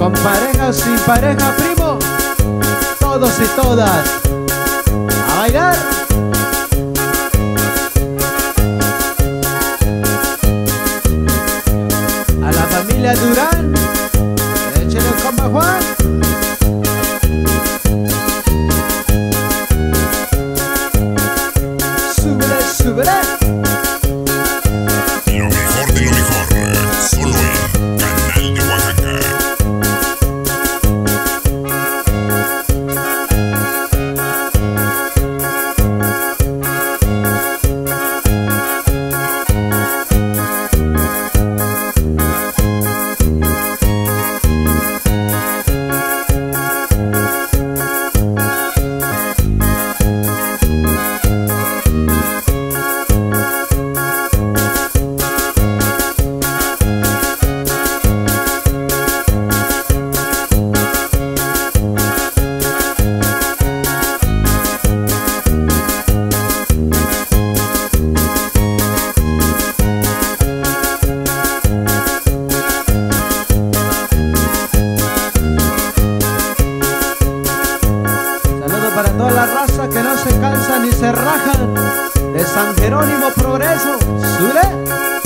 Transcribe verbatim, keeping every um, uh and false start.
Con pareja o sin pareja, primo, todos y todas a bailar. A la familia Durán, échale el compa Juan. Súbele, súbele. Lo mejor de lo mejor, solo en Canal de Oaxaca. Para toda la raza que no se cansa ni se raja de San Jerónimo Progreso. ¡Sube!